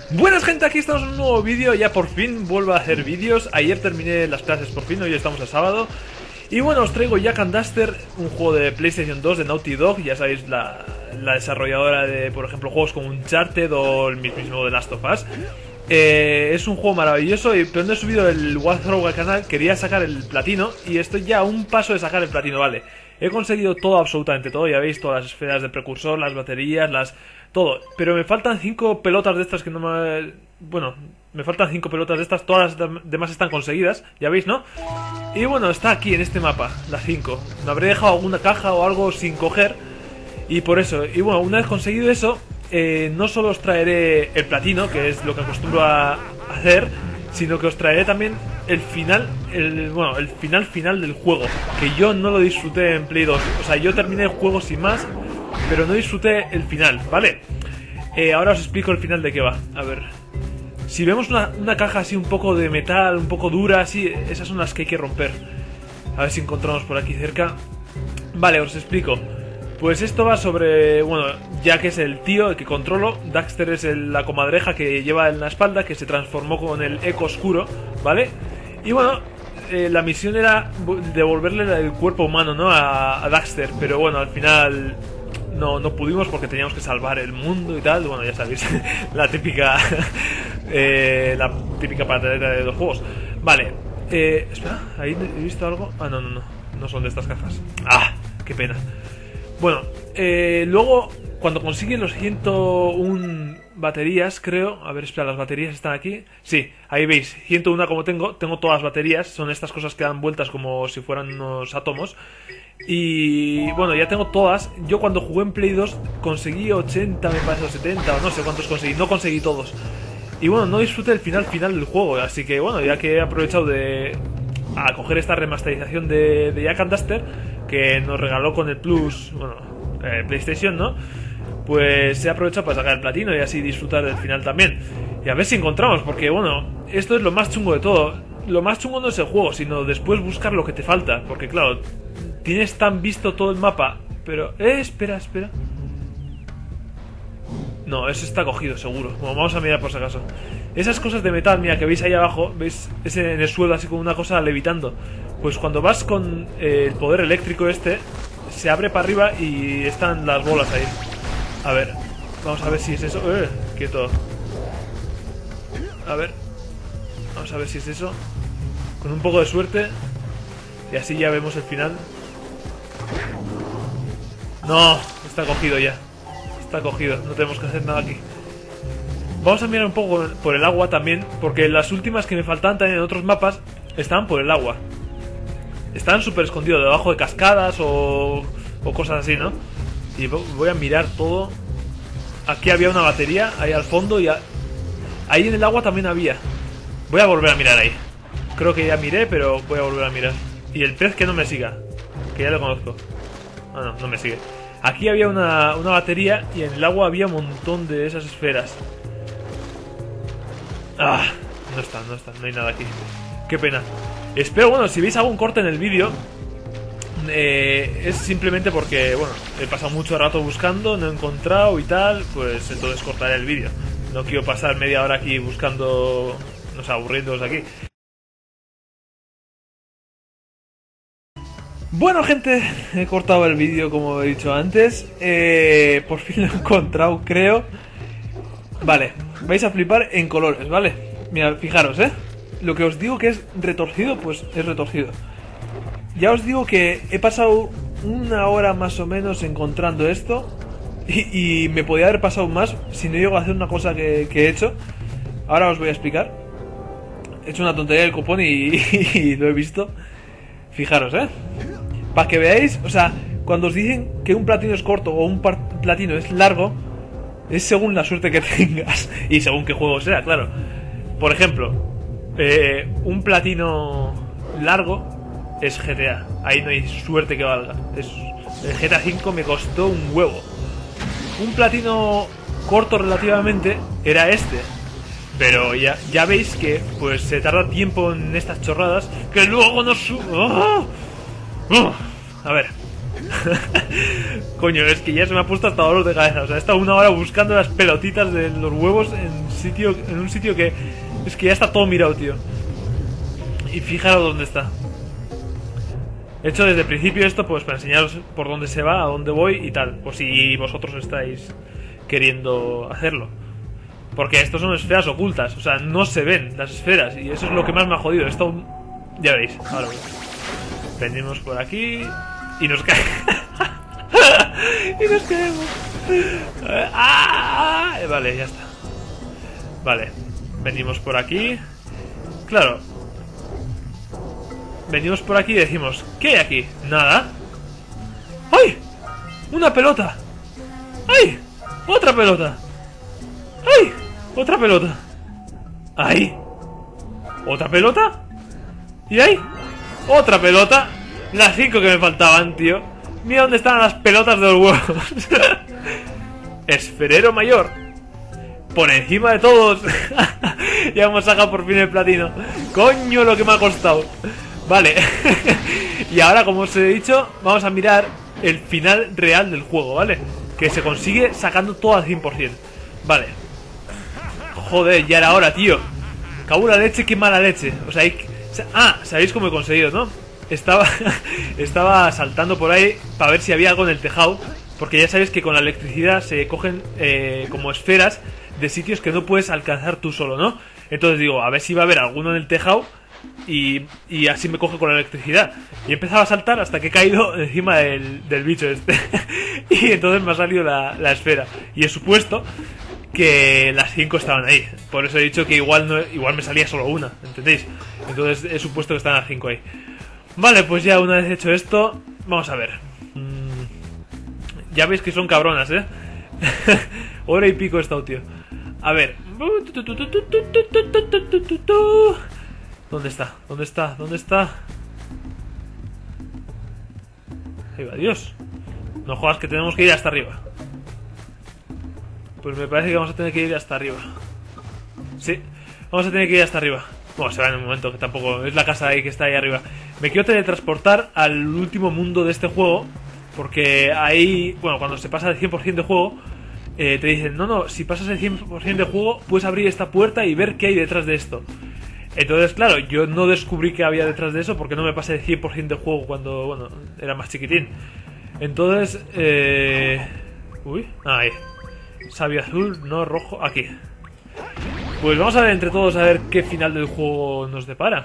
Buenas gente, aquí estamos en un nuevo vídeo. Ya por fin vuelvo a hacer vídeos. Ayer terminé las clases por fin, hoy estamos a sábado. Y bueno, os traigo Jak and Daxter, un juego de PlayStation 2 de Naughty Dog. Ya sabéis, la desarrolladora de, por ejemplo, juegos como Uncharted o el mismo The Last of Us. Es un juego maravilloso, pero no he subido el walkthrough al canal. Quería sacar el platino y estoy ya a un paso de sacar el platino, vale. He conseguido todo, absolutamente todo, ya veis, todas las esferas de precursor, las baterías, todo. Pero me faltan 5 pelotas de estas que no me... Bueno, me faltan 5 pelotas de estas, todas las demás están conseguidas, ya veis, ¿no? Y bueno, está aquí en este mapa, las 5. Me habré dejado alguna caja o algo sin coger y por eso. Y bueno, una vez conseguido eso, no solo os traeré el platino, que es lo que acostumbro a hacer, sino que os traeré también el final, el final del juego, que yo no lo disfruté en Play 2. O sea, yo terminé el juego sin más, pero no disfruté el final, ¿vale? Ahora os explico el final de qué va. A ver, si vemos una caja así un poco de metal, un poco dura, así, esas son las que hay que romper. A ver si encontramos por aquí cerca. Vale, os explico. Pues esto va sobre, bueno, Jak es el tío, el que controlo. Daxter es la comadreja que lleva en la espalda, que se transformó con el eco oscuro, ¿vale? Y bueno, la misión era devolverle el cuerpo humano, ¿no? A Daxter, pero bueno, al final no pudimos porque teníamos que salvar el mundo y tal. Bueno, ya sabéis, la típica pataleta de los juegos. Vale, espera, ahí he visto algo. Ah, no son de estas cajas. Ah, qué pena. Bueno, luego cuando consiguen los 101 baterías, creo. A ver, espera, las baterías están aquí. Sí, ahí veis, 101 como tengo todas las baterías. Son estas cosas que dan vueltas como si fueran unos átomos. Y bueno, ya tengo todas. Yo cuando jugué en Play 2 conseguí 80, me parece, o 70, o no sé cuántos conseguí. No conseguí todos. Y bueno, no disfruté el final del juego. Así que bueno, ya que he aprovechado a coger esta remasterización de Jak and Daxter, que nos regaló con el Plus, bueno, PlayStation, ¿no? Pues he aprovechado para sacar el platino y así disfrutar del final también. Y a ver si encontramos, porque bueno, esto es lo más chungo de todo. Lo más chungo no es el juego, sino después buscar lo que te falta. Porque claro, tienes tan visto todo el mapa, pero... espera. No, eso está cogido, seguro. Bueno, vamos a mirar por si acaso. Esas cosas de metal, mira, que veis ahí abajo, veis ese en el suelo así como una cosa levitando. Pues cuando vas con el poder eléctrico este, se abre para arriba y están las bolas ahí. A ver, vamos a ver si es eso. Quieto. A ver, vamos a ver si es eso. Con un poco de suerte. Y así ya vemos el final. No, está cogido ya. Está cogido, no tenemos que hacer nada aquí. Vamos a mirar un poco por el agua también, porque las últimas que me faltaban también en otros mapas estaban por el agua. Estaban súper escondidos, debajo de cascadas o cosas así, ¿no? Y voy a mirar todo. Aquí había una batería, ahí al fondo, y ahí en el agua también había. Voy a volver a mirar ahí. Creo que ya miré, pero voy a volver a mirar. Y el pez que no me siga, que ya lo conozco. Ah, no me sigue. Aquí había una batería y en el agua había un montón de esas esferas. Ah, no hay nada aquí. Qué pena. Espero, bueno, si veis algún corte en el vídeo, es simplemente porque, bueno, he pasado mucho rato buscando, no he encontrado y tal, pues entonces cortaré el vídeo. No quiero pasar media hora aquí buscando, no sé, aburriéndoos aquí. Bueno, gente, he cortado el vídeo como he dicho antes. Por fin lo he encontrado, creo. Vale, vais a flipar en colores, ¿vale? Mira, fijaros, lo que os digo que es retorcido, pues es retorcido. Ya os digo que he pasado una hora más o menos encontrando esto. Y me podía haber pasado más si no llego a hacer una cosa que he hecho. Ahora os voy a explicar. He hecho una tontería del cupón y lo he visto. Fijaros, para que veáis, o sea, cuando os dicen que un platino es corto o un platino es largo, es según la suerte que tengas y según qué juego sea, claro. Por ejemplo, un platino largo es GTA. Ahí no hay suerte que valga. El GTA V me costó un huevo. Un platino corto relativamente era este. Pero ya veis que pues se tarda tiempo en estas chorradas que luego no A ver, Coño, es que ya se me ha puesto hasta dolor de cabeza. O sea, he estado una hora buscando las pelotitas de los huevos en un sitio que... Es que ya está todo mirado, tío. Y fijaros dónde está. He hecho desde el principio esto pues para enseñaros por dónde se va, a dónde voy y tal. Por si vosotros estáis queriendo hacerlo. Porque estos son esferas ocultas. O sea, no se ven las esferas. Y eso es lo que más me ha jodido. Esto... Ya veis. Ahora venimos por aquí... Y nos cae. Y nos caemos. Vale, ya está. Vale. Venimos por aquí. Claro. Venimos por aquí y decimos, ¿qué hay aquí? Nada. ¡Ay! ¡Una pelota! ¡Ay! ¡Otra pelota! ¡Ay! ¡Otra pelota! ¡Ay! ¿Otra pelota? ¿Y ahí? ¡Otra pelota! Las 5 que me faltaban, tío. Mira dónde están las pelotas de los huevos. Esferero mayor. Por encima de todos. Ya hemos sacado por fin el platino. Coño, lo que me ha costado. Vale. Y ahora, como os he dicho, vamos a mirar el final real del juego, ¿vale? Que se consigue sacando todo al 100%. Vale. Joder, ya era hora, tío. Cago en la leche, qué mala leche. O sea, sabéis cómo he conseguido, ¿no? Estaba saltando por ahí para ver si había algo en el tejado. Porque ya sabéis que con la electricidad se cogen como esferas de sitios que no puedes alcanzar tú solo, ¿no? Entonces digo, a ver si va a haber alguno en el tejado y así me coge con la electricidad. Y he empezado a saltar hasta que he caído encima del bicho este. Y entonces me ha salido la esfera. Y he supuesto que las 5 estaban ahí. Por eso he dicho que igual me salía solo una, ¿entendéis? Entonces he supuesto que estaban las 5 ahí. Vale, pues ya una vez hecho esto, vamos a ver. Ya veis que son cabronas, ¿eh? Hora y pico he estado, tío. A ver. ¿Dónde está? ¿Dónde está? ¿Dónde está? Ahí va, Dios. No jodas que tenemos que ir hasta arriba. Pues me parece que vamos a tener que ir hasta arriba. Sí, vamos a tener que ir hasta arriba. Bueno, se va en un momento, que tampoco es la casa ahí que está ahí arriba. Me quiero teletransportar al último mundo de este juego. Porque ahí, bueno, cuando se pasa el 100% de juego, te dicen, no, si pasas el 100% de juego, puedes abrir esta puerta y ver qué hay detrás de esto. Entonces, claro, yo no descubrí qué había detrás de eso porque no me pasé el 100% de juego cuando, bueno, era más chiquitín. Entonces, ahí. Sabio azul, no rojo, aquí. Pues vamos a ver entre todos a ver qué final del juego nos depara.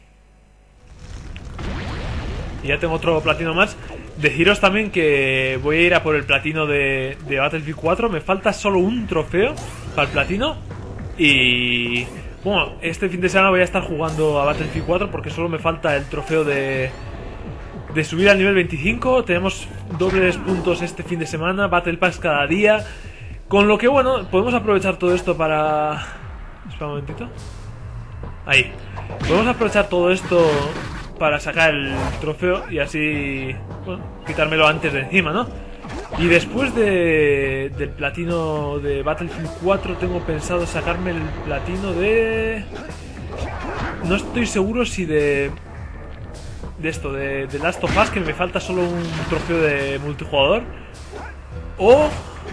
Y ya tengo otro platino más. Deciros también que voy a ir a por el platino de Battlefield 4. Me falta solo un trofeo para el platino. Y... bueno, este fin de semana voy a estar jugando a Battlefield 4 porque solo me falta el trofeo de subir al nivel 25. Tenemos dobles puntos este fin de semana, Battle Pass cada día. Con lo que, bueno, podemos aprovechar todo esto para... Espera un momentito. Ahí. Podemos aprovechar todo esto para sacar el trofeo y así, bueno, quitármelo antes de encima, ¿no? Y después del platino de Battlefield 4 tengo pensado sacarme el platino de... No estoy seguro si de esto, de Last of Us, que me falta solo un trofeo de multijugador. O...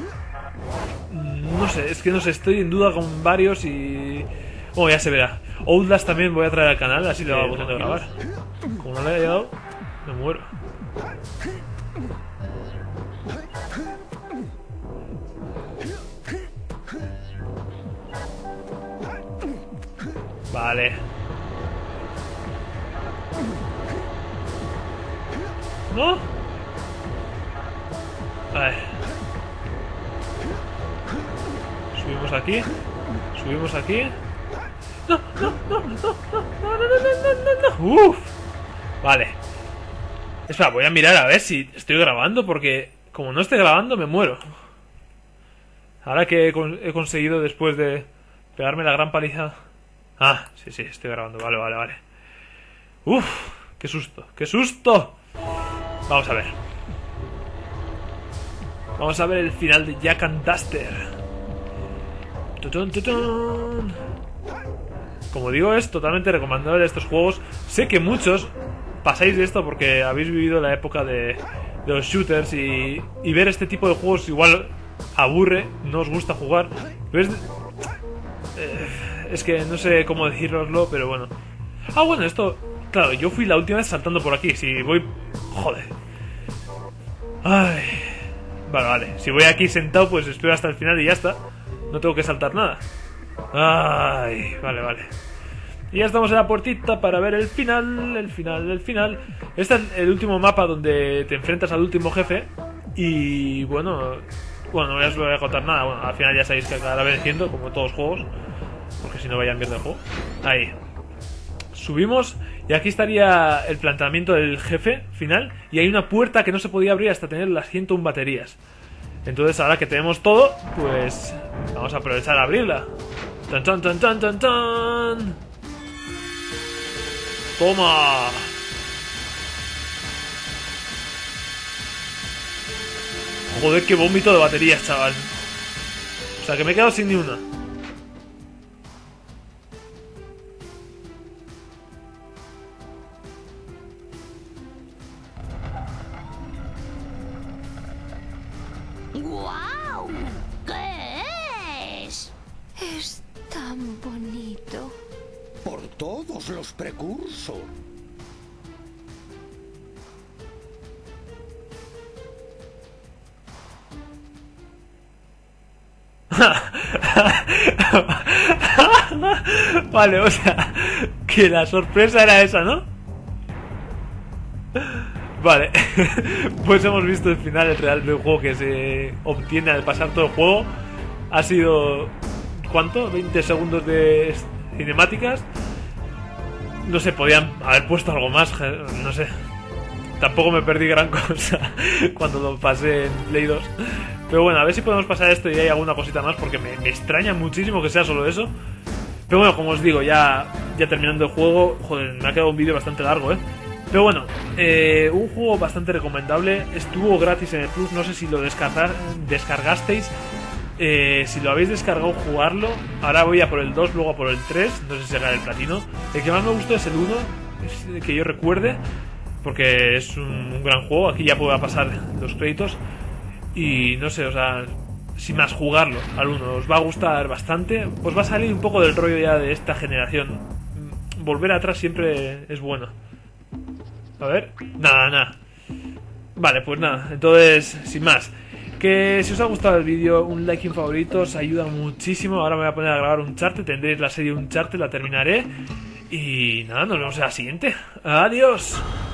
no sé, es que no sé, estoy en duda con varios y... bueno, ya se verá. Outlast también voy a traer al canal, así le voy a botón de grabar. Como no le haya dado, me muero. Vale. ¿No? A ver. Subimos aquí. Subimos aquí. No. Uff. Vale. Espera, voy a mirar a ver si estoy grabando, porque como no esté grabando me muero. Ahora que he conseguido después de pegarme la gran paliza. Ah, sí, estoy grabando. Vale. Uff, qué susto, qué susto. Vamos a ver. Vamos a ver el final de Jak and Daxter. Como digo, es totalmente recomendable estos juegos. Sé que muchos pasáis de esto porque habéis vivido la época de de los shooters y ver este tipo de juegos igual aburre, no os gusta jugar, pero es que no sé cómo decíroslo, pero bueno. Ah, bueno, esto, claro, yo fui la última vez saltando por aquí, si voy... Joder. Ay. Vale, si voy aquí sentado pues espero hasta el final y ya está, no tengo que saltar nada. Ay, vale. Y ya estamos en la puertita para ver el final. Este es el último mapa donde te enfrentas al último jefe. Y bueno, no os voy a contar nada. Bueno, al final ya sabéis que acabará venciendo, como todos los juegos, porque si no vayan bien el juego. Ahí. Subimos y aquí estaría el planteamiento del jefe final. Y hay una puerta que no se podía abrir hasta tener las 101 baterías. Entonces ahora que tenemos todo, pues vamos a aprovechar a abrirla. ¡Tan, tan, tan, tan, tan, tan! ¡Toma! Joder, qué vómito de baterías, chaval. O sea, que me he quedado sin ni una. ¡Guau! ¿Qué es? Es tan bonito. Por todos los precursos. Vale, o sea, que la sorpresa era esa, ¿no? Vale, pues hemos visto el final real del juego que se obtiene al pasar todo el juego. Ha sido... ¿cuánto? 20 segundos de cinemáticas. No sé, podían haber puesto algo más, no sé. Tampoco me perdí gran cosa cuando lo pasé en Play 2. Pero bueno, a ver si podemos pasar esto y hay alguna cosita más, porque me extraña muchísimo que sea solo eso. Pero bueno, como os digo, ya terminando el juego, joder, me ha quedado un vídeo bastante largo, Pero bueno, un juego bastante recomendable. Estuvo gratis en el Plus, no sé si lo descargasteis. Si lo habéis descargado, jugarlo. Ahora voy a por el 2, luego a por el 3. No sé si será el platino. El que más me gustó es el 1, es que yo recuerde, porque es un gran juego. Aquí ya puedo pasar los créditos. Y no sé, o sea, sin más, jugarlo al 1. Os va a gustar bastante. Os va a salir un poco del rollo ya de esta generación. Volver atrás siempre es bueno. A ver, nada. Vale, pues nada, entonces, sin más, que si os ha gustado el vídeo, un like y un favorito os ayuda muchísimo. Ahora me voy a poner a grabar Uncharted, tendréis la serie Uncharted, la terminaré. Y nada, nos vemos en la siguiente. Adiós.